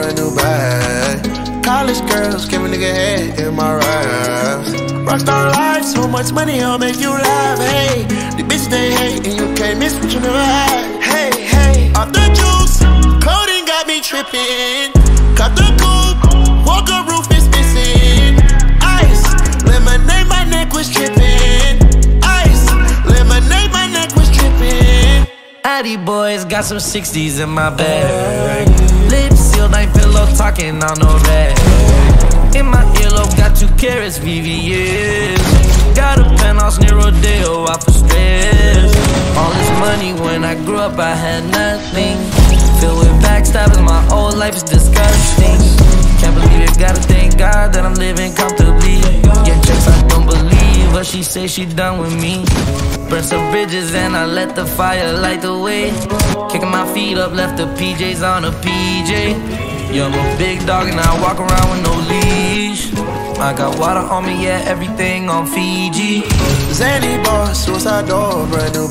brand new bag. College girls give a nigga head in my raps. Rockstar life, so much money, I'll make you laugh. Hey, the bitch they hate, and you can't miss what you never had. Hey, hey, off the juice, clothing got me tripping. Cut the coupe, walker roof is missing. Ice, lemonade, my neck was tripping. Ice, lemonade, my neck was tripping. Addy boys got some 60s in my bag. Lips sealed, ain't pillow talking on no rag. In my earlobe got 2 carats, VVS. Got a penthouse near Rodeo, out for stress. All this money when I grew up, I had nothing. Filled with backstabbers, my whole life is disgusting. Can't believe it, gotta thank God that I'm living comfortably. Get checks, I don't believe her, she say she done with me. Burn some bridges and I let the fire light the way. Kicking my feet up, left the PJs on a PJ. Yeah, I'm a big dog and I walk around with no leash. I got water on me, yeah, everything on Fiji. Zany boss, suicide door, brand new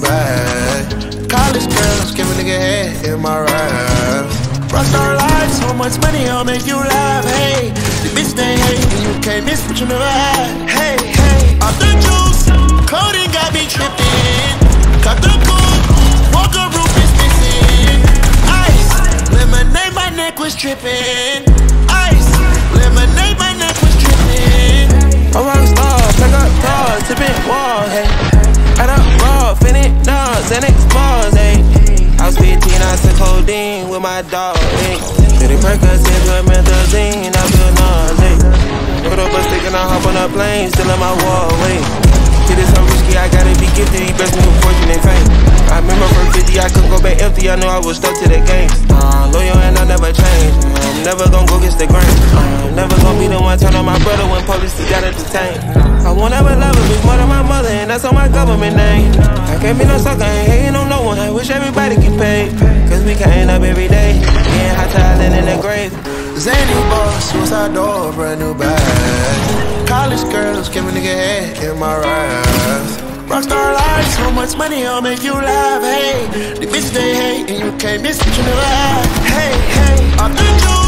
bag. College girls give a nigga head in my raps. Rockstar life, so much money, I'll make you laugh. Hey, the bitch they hate, and you can't miss what you never had. Hey, hey, off the juice, clothing got me tripping. Cut the coupe, walker roof is missing. Ice, lemonade, my neck was tripping. Ice, lemonade, my neck was tripping. I'm a rockstar, pack up doors, tipping walls, hey. Add up raw, finish dogs, and explores, hey. I was 15, I took codeine with my dog, hey. Getting Percocet with methazine, I feel nauseous. Put up a stick and I hop on a plane, still in my wall, wait. Shit is so risky, I gotta be gifted, he blessed me with fortune and fame. I remember from 50, I couldn't go back empty, I knew I was stuck to the game. Loyal and I never change, I'm never gonna go against the grain. I'm never gonna be the one turn on my brother when police gotta detain. I won't ever love her, bitch, more than my mother, and that's on my government name. I can't be no sucker, ain't hating on no one, I wish everybody get paid. Cause we can't up every day, getting hot talent in the grave. Zany boss, suicide door, brand new bag. College girls give a nigga head in my raps. Rockstar life, so much money, I'll make you laugh. Hey, the bitch they hate, and you can't miss what you never had. Hey, hey, off the juice.